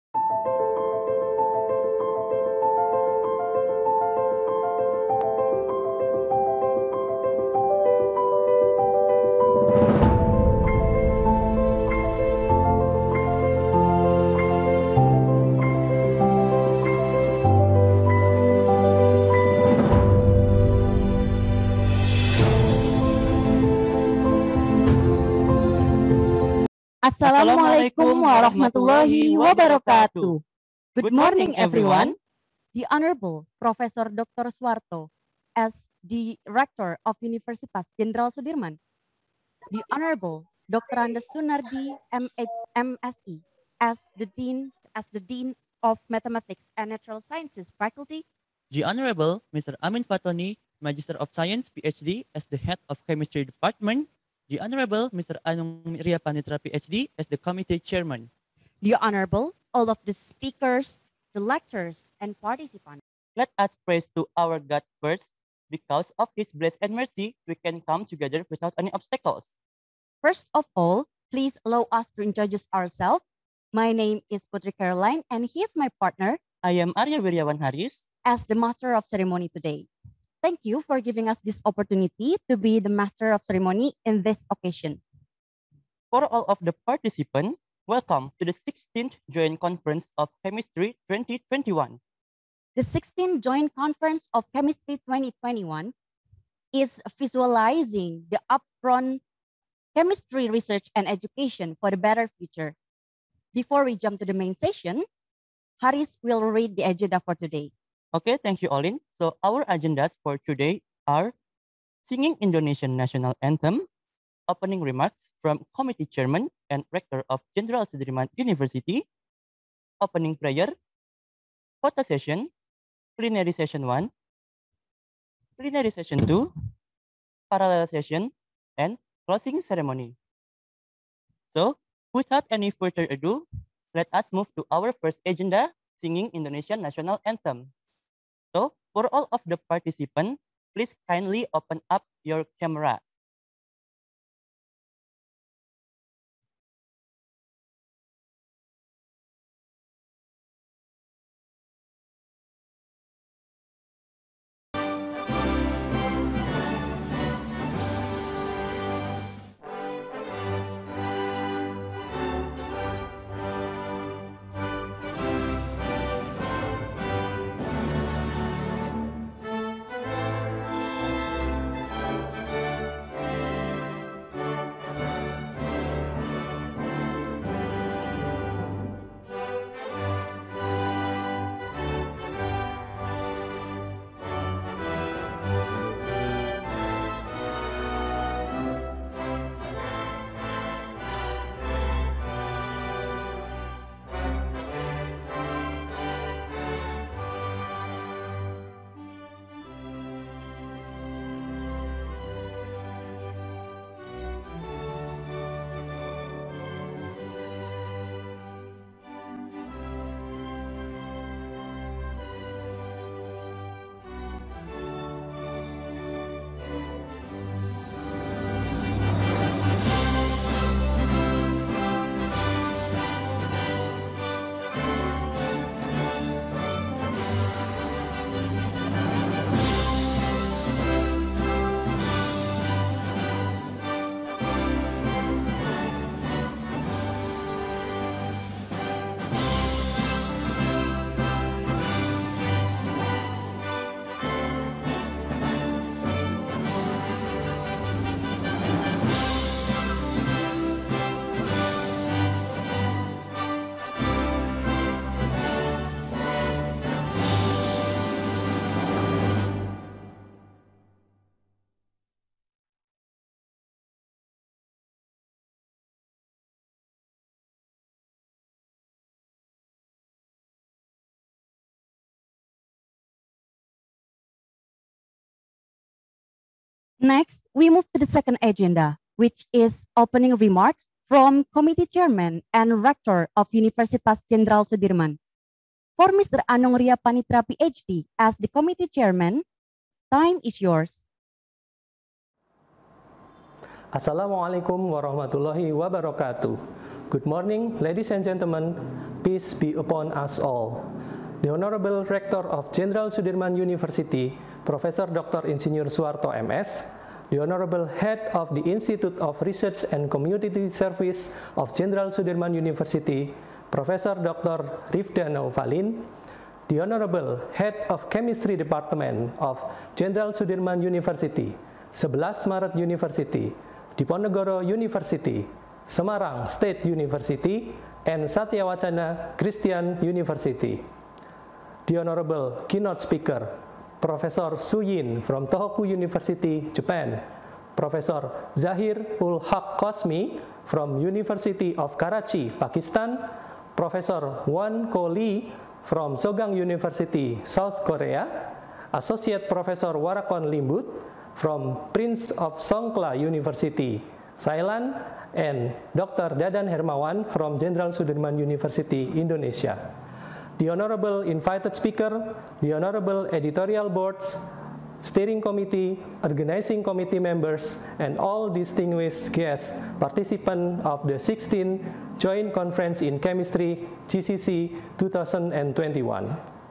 Assalamualaikum warahmatullahi wabarakatuh. Good morning, everyone. The Honorable Professor Dr. Suwarto, as the Rector of Universitas Jenderal Sudirman. The Honorable Dr. Andes Sunardi, MSc, as the Dean of Mathematics and Natural Sciences Faculty. The Honorable Mr. Amin Fatoni, Magister of Science, PhD, as the Head of Chemistry Department. The Honorable Mr. Anung Ria Panitra, PhD, as the Committee Chairman. The Honorable, all of the speakers, the lecturers, and participants. Let us praise to our God first. Because of His blessed and mercy, we can come together without any obstacles. First of all, please allow us to introduce ourselves. My name is Putri Caroline, and he is my partner. I am Arya Wiryawan Haris, as the Master of Ceremony today. Thank you for giving us this opportunity to be the Master of Ceremony in this occasion. For all of the participants, welcome to the 16th Joint Conference of Chemistry 2021. The 16th Joint Conference of Chemistry 2021 is visualizing the upfront chemistry research and education for the better future. Before we jump to the main session, Haris will read the agenda for today. Okay, thank you, Olin. So our agendas for today are singing Indonesian National Anthem, opening remarks from Committee Chairman and Rector of Jenderal Sudirman University, opening prayer, photo session, plenary session 1, plenary session 2, parallel session, and closing ceremony. So, without any further ado, let us move to our first agenda, singing Indonesian National Anthem. So, for all of the participants, please kindly open up your camera. Next, we move to the second agenda, which is opening remarks from Committee Chairman and Rector of Universitas Jenderal Sudirman. For Mr. Anung Ria Panitra, PhD, as the Committee Chairman, time is yours. Assalamualaikum warahmatullahi wabarakatuh. Good morning, ladies and gentlemen. Peace be upon us all. The Honorable Rector of Jenderal Sudirman University, Professor Dr. Insinyur Suwarto MS, the Honorable Head of the Institute of Research and Community Service of Jenderal Sudirman University, Professor Dr. Rifda Nauvalin, the Honorable Head of Chemistry Department of Jenderal Sudirman University, 11 Maret University, Diponegoro University, Semarang State University, and Satya Wacana Christian University. The Honorable Keynote Speaker, Professor Su Yin from Tohoku University, Japan, Professor Zahir ul Haq Qasmi from University of Karachi, Pakistan, Professor Won Ko Lee from Sogang University, South Korea, Associate Professor Warakon Limbut from Prince of Songkla University, Thailand, and Dr. Dadan Hermawan from Jenderal Sudirman University, Indonesia. The Honorable Invited Speaker, the Honorable Editorial Boards, Steering Committee, Organizing Committee members, and all distinguished guests, participants of the 16th Joint Conference in Chemistry, GCC 2021.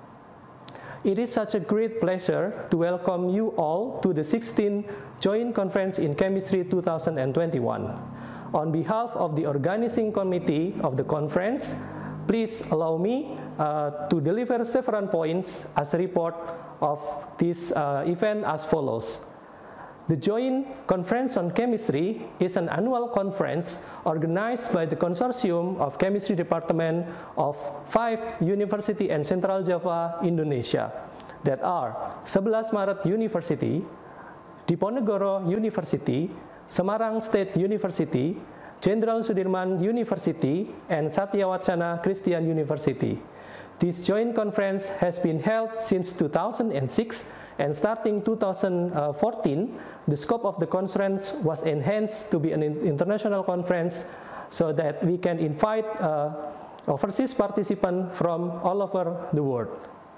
It is such a great pleasure to welcome you all to the 16th Joint Conference in Chemistry 2021. On behalf of the Organizing Committee of the conference, please allow me to deliver several points as a report of this event as follows. The Joint Conference on Chemistry is an annual conference organized by the Consortium of Chemistry Department of 5 University and Central Java, Indonesia, that are 11 Maret University, Diponegoro University, Semarang State University, Jenderal Sudirman University, and Satya Wacana Christian University. This joint conference has been held since 2006, and starting 2014, the scope of the conference was enhanced to be an international conference so that we can invite overseas participants from all over the world.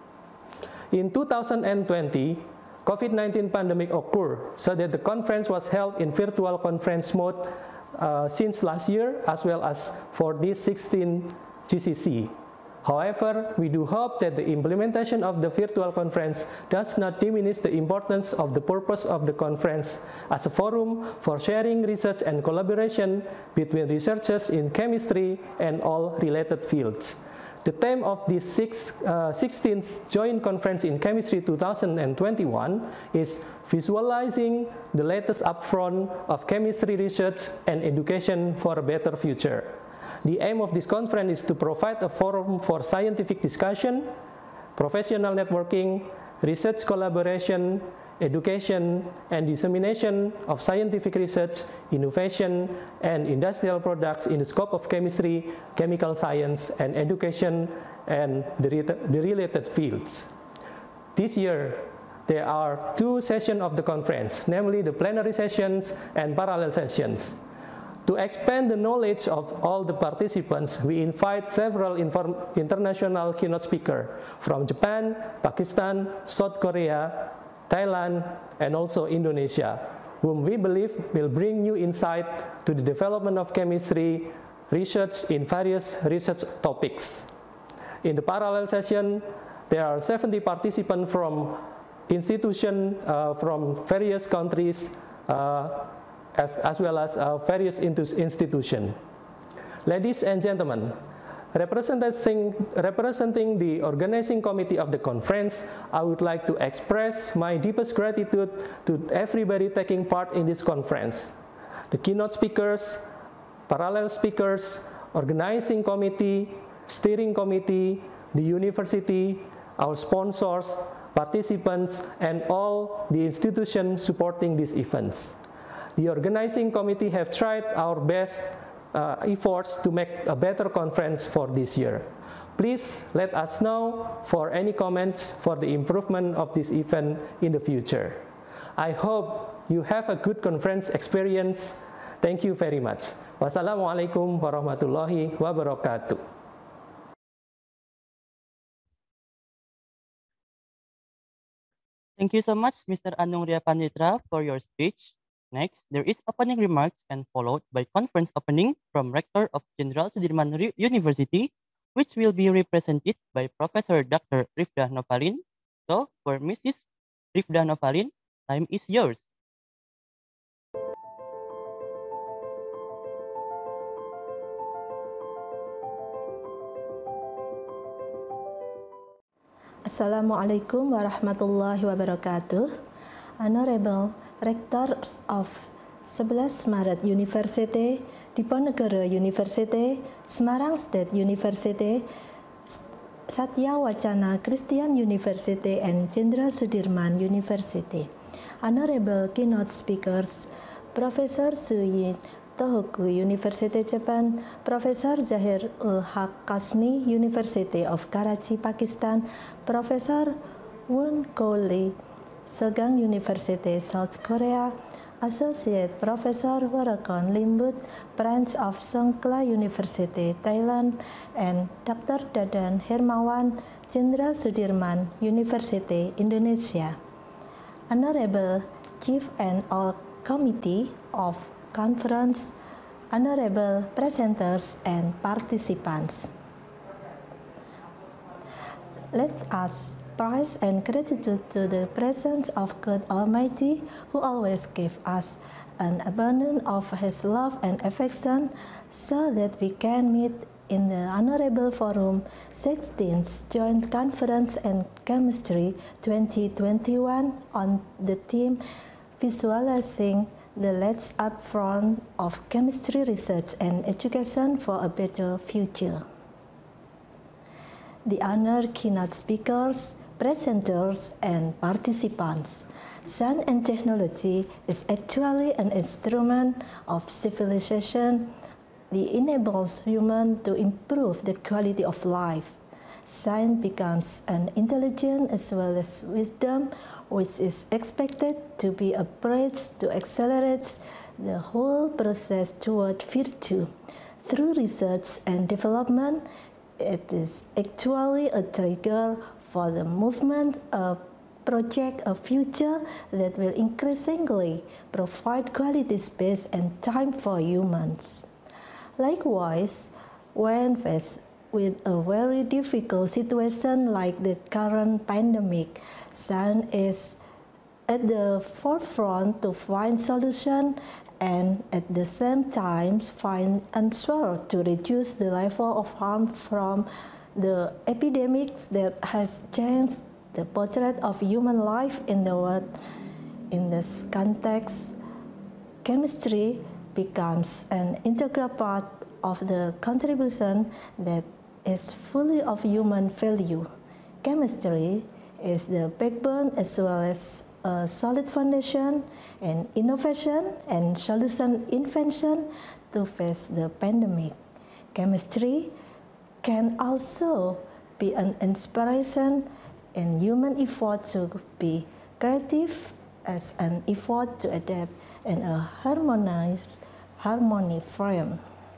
In 2020, COVID-19 pandemic occurred, so that the conference was held in virtual conference mode since last year, as well as for this 16 GCC. However, we do hope that the implementation of the virtual conference does not diminish the importance of the purpose of the conference as a forum for sharing research and collaboration between researchers in chemistry and all related fields. The theme of this 16th Joint Conference in Chemistry 2021 is Visualizing the Latest Upfront of Chemistry Research and Education for a Better Future. The aim of this conference is to provide a forum for scientific discussion, professional networking, research collaboration, education, and dissemination of scientific research, innovation, and industrial products in the scope of chemistry, chemical science, and education, and the related fields. This year, there are 2 sessions of the conference, namely the plenary sessions and parallel sessions. To expand the knowledge of all the participants, we invite several international keynote speakers from Japan, Pakistan, South Korea, Thailand, and also Indonesia, whom we believe will bring new insight to the development of chemistry research in various research topics. In the parallel session, there are 70 participants from institutions from various countries, as well as various institutions. Ladies and gentlemen, representing the organizing committee of the conference, I would like to express my deepest gratitude to everybody taking part in this conference. The keynote speakers, parallel speakers, organizing committee, steering committee, the university, our sponsors, participants, and all the institutions supporting these events. The organizing committee have tried our best efforts to make a better conference for this year. Please let us know for any comments for the improvement of this event in the future. I hope you have a good conference experience. Thank you very much. Wassalamualaikum warahmatullahi wabarakatuh. Thank you so much, Mr. Anung Ria Panditra, for your speech. Next, there is opening remarks and followed by conference opening from Rector of Jenderal Sudirman University, which will be represented by Professor Dr. Rifda Novalin. So, for Mrs. Rifda Novalin, time is yours. Assalamualaikum warahmatullahi wabarakatuh. Honorable Rectors of 11 Maret University, Diponegoro University, Semarang State University, Satya Wacana Christian University, and Jenderal Sudirman University. Honorable keynote speakers, Professor Suyin Tohoku, University Japan, Professor Zahir ul Haq Kasni, University of Karachi, Pakistan, Professor Woon Ko Lee, Sogang University, South Korea, Associate Professor Warakon Limbut, Branch of Songkhla University, Thailand, and Dr. Dadan Hermawan, Jenderal Sudirman University, Indonesia. Honorable Chief and all Committee of Conference, honorable presenters and participants. Let us praise and gratitude to the presence of God Almighty, who always gives us an abundance of His love and affection, so that we can meet in the Honorable Forum 16th Joint Conference on Chemistry 2021 on the theme Visualizing the Let's Up Front of Chemistry Research and Education for a Better Future. The honored keynote speakers, presenters, and participants. Science and technology is actually an instrument of civilization that enables humans to improve the quality of life. Science becomes an intelligence as well as wisdom, which is expected to be a bridge to accelerate the whole process toward virtue. Through research and development, it is actually a trigger for the movement of project a future that will increasingly provide quality space and time for humans. Likewise, when faced with a very difficult situation like the current pandemic, science is at the forefront to find solutions and at the same time find answers to reduce the level of harm from the epidemics that has changed the portrait of human life in the world. In this context, chemistry becomes an integral part of the contribution that is fully of human value. Chemistry is the backbone as well as a solid foundation in innovation and solution invention to face the pandemic. Chemistry can also be an inspiration in human effort to be creative as an effort to adapt in a harmony frame.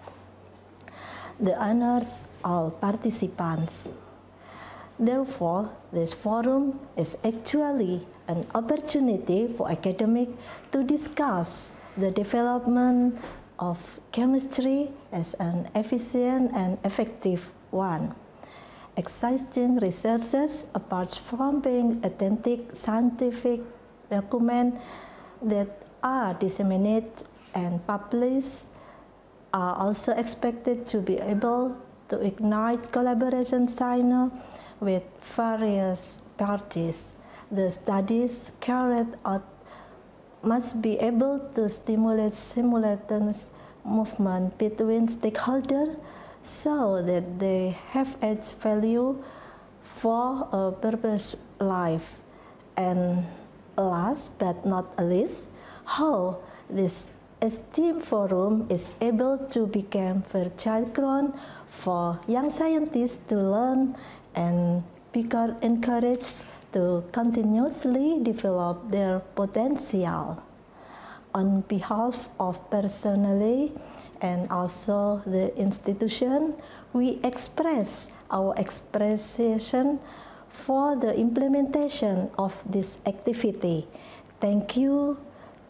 The honors all participants. Therefore, this forum is actually an opportunity for academics to discuss the development of chemistry as an efficient and effective one. Existing researches, apart from being authentic scientific documents that are disseminated and published, are also expected to be able to ignite collaboration signal with various parties. The studies carried out must be able to stimulate simultaneous movement between stakeholders so that they have added value for a purpose life. And last but not least, how this esteemed forum is able to become fertile ground for young scientists to learn and be encouraged to continuously develop their potential. On behalf of personally and also the institution, we express our appreciation for the implementation of this activity. Thank you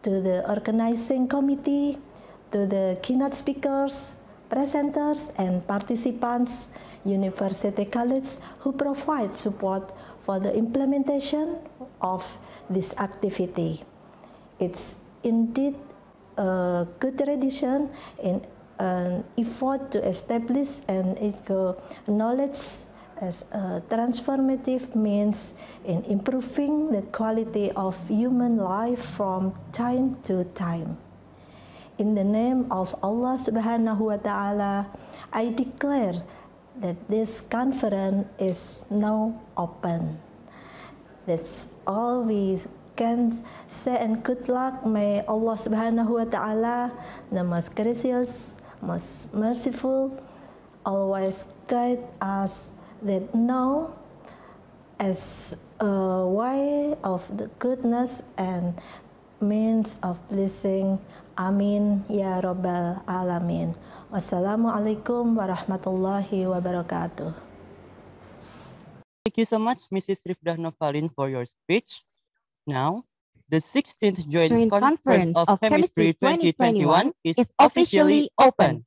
to the organizing committee, to the keynote speakers, presenters, and participants, University College, who provide support for the implementation of this activity. It's indeed a good tradition in an effort to establish and knowledge as a transformative means in improving the quality of human life from time to time. In the name of Allah Subhanahu wa Ta'ala, I declare that this conference is now open. That's all we can say, and good luck. May Allah Subhanahu wa Ta'ala, the most gracious, most merciful, always guide us that now as a way of the goodness and means of blessing. Amin ya Rabbal Alamin. Wassalamualaikum warahmatullahi wabarakatuh. Thank you so much, Mrs. Rifdah Novalin, for your speech. Now, the 16th Joint Conference of Chemistry 2021 is officially open.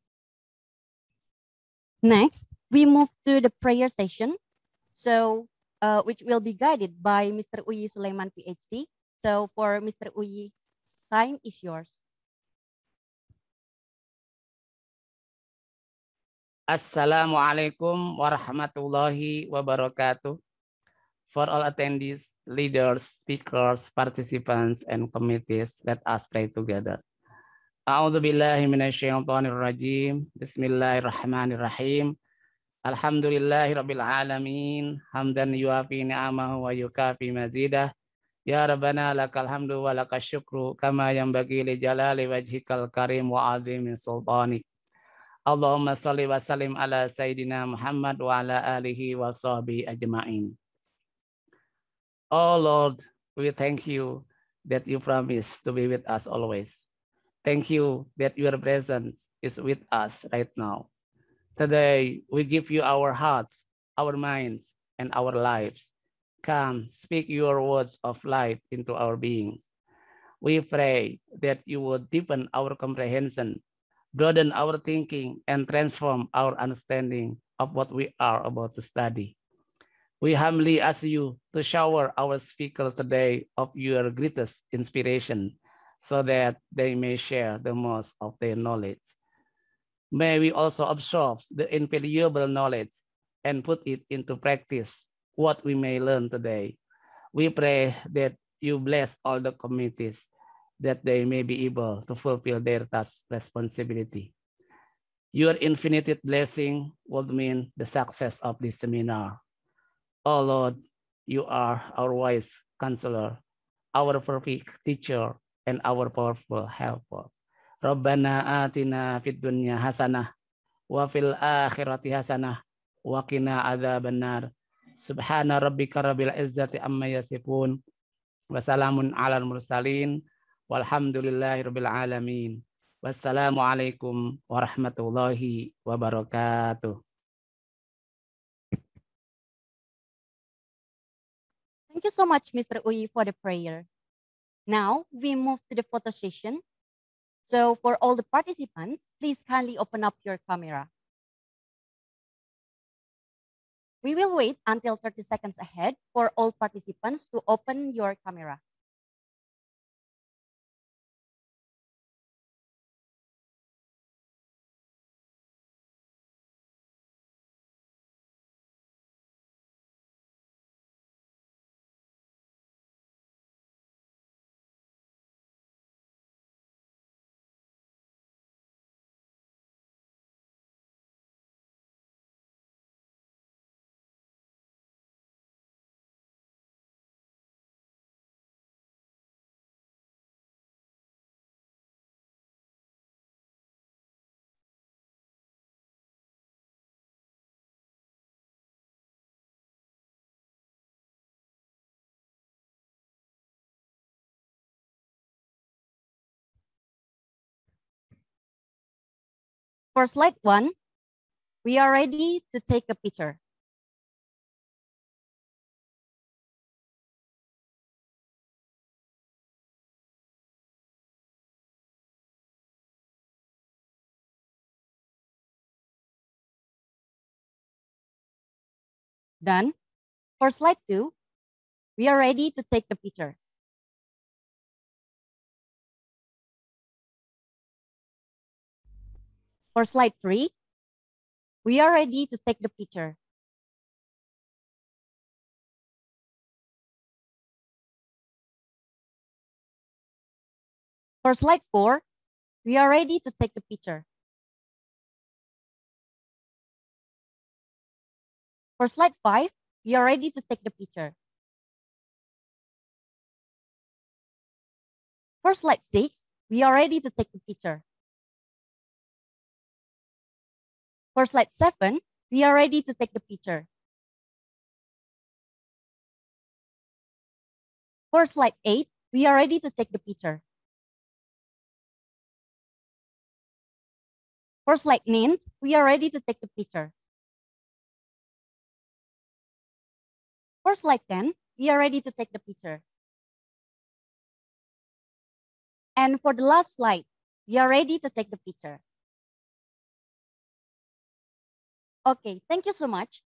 Next, we move to the prayer session, which will be guided by Mr. Uyi Sulaiman, PhD. So for Mr. Uyi, time is yours. Assalamualaikum warahmatullahi wabarakatuh. For all attendees, leaders, speakers, participants, and committees, let us pray together. A'udzu billahi minasyaitonir rajim. Bismillahirrahmanirrahim. Alhamdulillahi rabbil alamin. Hamdan yuafi ni'amahu wa yukafi mazidah. Ya Rabbana lakal hamdu wa lakal syukru kama yanbaghi li jalali wajhikal karim wa azimi sultanik. Allahumma shalli wa sallim ala Sayyidina Muhammad wa ala alihi wa sahbihi ajma'in. Oh Lord, we thank you that you promise to be with us always. Thank you that your presence is with us right now. Today, we give you our hearts, our minds, and our lives. Come, speak your words of life into our beings. We pray that you would deepen our comprehension, broaden our thinking, and transform our understanding of what we are about to study. We humbly ask you to shower our speakers today of your greatest inspiration so that they may share the most of their knowledge. May we also absorb the invaluable knowledge and put it into practice, what we may learn today. We pray that you bless all the committees, that they may be able to fulfill their task responsibility. Your infinite blessing would mean the success of this seminar. Oh Lord, you are our wise counselor, our perfect teacher, and our powerful helper. Rabbana atina fid dunya hasanah wa fil akhirati hasanah wa qina adzabannar. Subhana rabbika rabbil izzati amma yasifun wa salamun alal mursalin walhamdulillahi rabbil alamin. Wassalamualaikum warahmatullahi wabarakatuh. Thank you so much, Mr. Uyi, for the prayer. Now, we move to the photo session. So for all the participants, please kindly open up your camera. We will wait until 30 seconds ahead for all participants to open your camera. For slide 1, we are ready to take a picture. Done. For slide 2, we are ready to take the picture. For slide 3, we are ready to take the picture. For slide 4, we are ready to take the picture. For slide 5, we are ready to take the picture. For slide 6, we are ready to take the picture. For slide 7, we are ready to take the picture. For slide 8, we are ready to take the picture. For slide 9, we are ready to take the picture. For slide 10, we are ready to take the picture. And for the last slide, we are ready to take the picture. Okay, thank you so much.